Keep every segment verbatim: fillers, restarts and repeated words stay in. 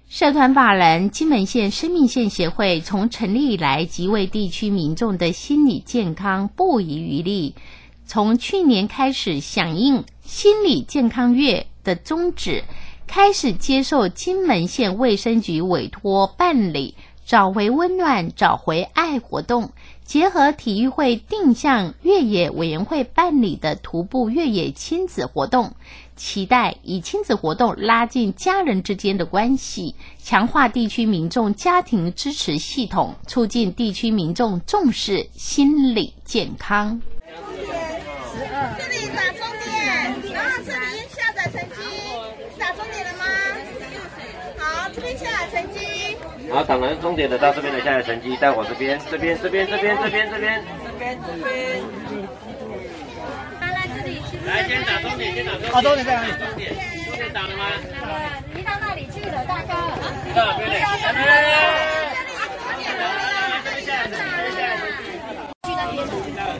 社团法人金门县生命线协会从成立以来，即为地区民众的心理健康不遗余力。从去年开始响应心理健康月的宗旨，开始接受金门县卫生局委托办理找回温暖找回爱活动，结合体育会定向越野委员会办理的徒步越野亲子活动，期待以亲子活动拉近家人之间的关系，强化地区民众家庭支持系统，促进地区民众重视心理健康。 这里打终点，然后这里下载成绩，打终点了吗？好，这边下载成绩。 好，打完终点的到这边的下载成绩，带我这边，这边，这边，这边，这边，这边， 这边，这边。来来，这里是不是？ 来，先打终点，先打终点。 好，终点在哪里？ 终点，终点打了吗？ 移到那里去了，大哥。 到哪边嘞？来来来来。 去那边。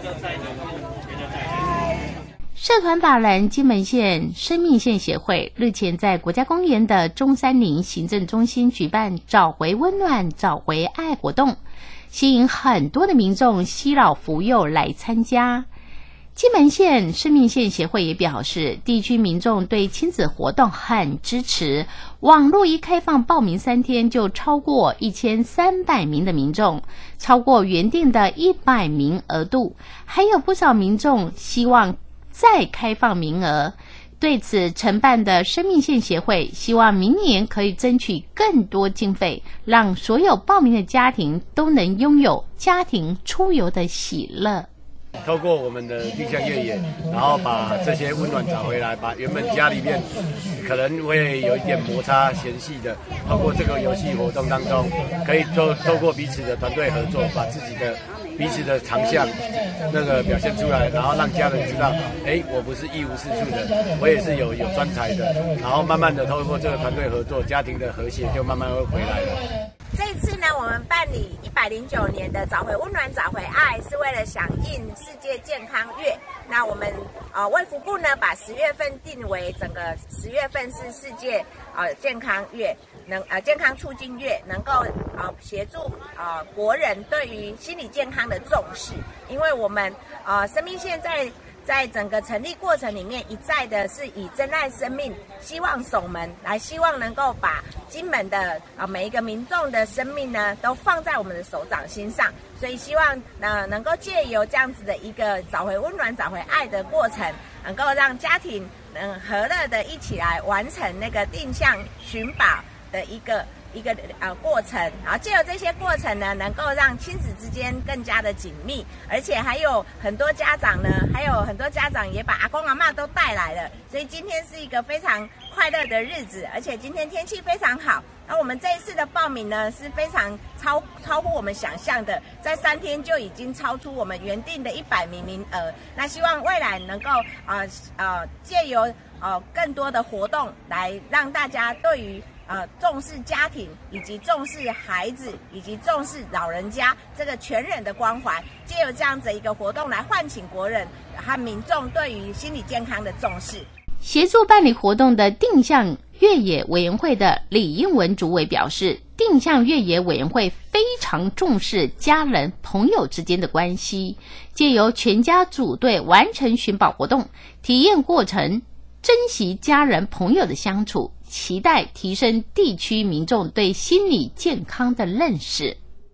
社团法人金门县生命线协会日前在国家公园的中山陵行政中心举办找回温暖找回爱活动，吸引很多的民众携老扶幼来参加。金门县生命线协会也表示，地区民众对亲子活动很支持，网络一开放报名三天就超过一千三百名的民众，超过原定的一百名额度，还有不少民众希望再开放名额。对此，承办的生命线协会希望明年可以争取更多经费，让所有报名的家庭都能拥有家庭出游的喜乐。 透过我们的定向越野，然后把这些温暖找回来，把原本家里面可能会有一点摩擦嫌隙的，透过这个游戏活动当中，可以透透过彼此的团队合作，把自己的彼此的长项那个表现出来，然后让家人知道，哎，我不是一无是处的，我也是有有专才的，然后慢慢的透过这个团队合作，家庭的和谐就慢慢会回来了。 这一次呢，我们办理一百零九年的找回温暖找回爱，是为了响应世界健康月。那我们呃卫福部呢，把十月份定为整个十月份是世界呃健康月，能呃健康促进月，能够呃协助呃国人对于心理健康的重视。因为我们呃生命线在在整个成立过程里面，一再的是以珍爱生命、希望守门来，希望能够把金门的啊每一个民众的生命呢，都放在我们的手掌心上。所以希望呢，能够借由这样子的一个找回温暖、找回爱的过程，能够让家庭嗯和乐的一起来完成那个定向寻宝的一个。一个呃过程，然后借由这些过程呢，能够让亲子之间更加的紧密，而且还有很多家长呢，还有很多家长也把阿公阿嬷都带来了，所以今天是一个非常快乐的日子，而且今天天气非常好。那我们这一次的报名呢，是非常超超乎我们想象的，在三天就已经超出我们原定的一百名名额。那希望未来能够呃呃借由呃更多的活动来让大家对于呃，重视家庭，以及重视孩子，以及重视老人家这个全人的关怀，藉由这样子一个活动来唤醒国人和民众对于心理健康的重视。 协助办理活动的定向越野委员会的李英文主委表示，定向越野委员会非常重视家人朋友之间的关系，藉由全家组队完成寻宝活动，体验过程，珍惜家人朋友的相处，期待提升地区民众对心理健康的认识。